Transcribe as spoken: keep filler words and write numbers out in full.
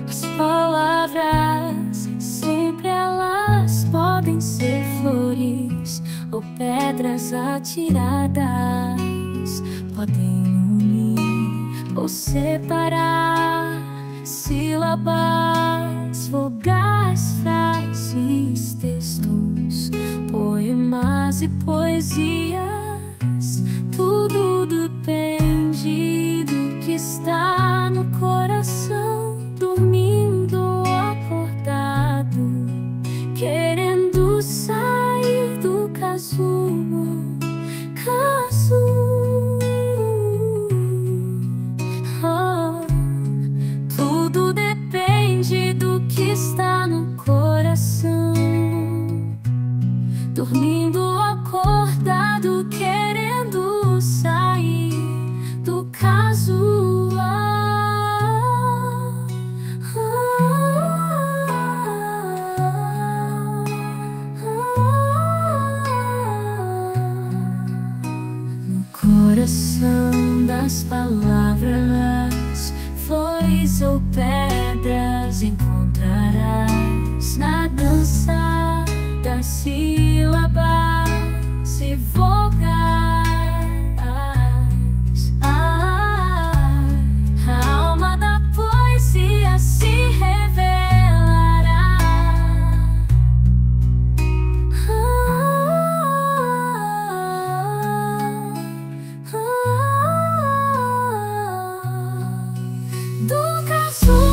As palavras, sempre elas podem ser flores ou pedras atiradas. Podem unir ou separar sílabas, vogais, frases, textos, poemas e poesias. Tudo depende do que está no coração, dormindo ou acordado, querendo sair do casulo. Casulo. Oh. Tudo depende do que está no coração, dormindo ou acordado, querendo sair do casulo. No coração das palavras, flores ou pedras encontrarás na dança das sílabas e vogais. Ah, a alma da poesia se revelará. Ah, ah, do casulo.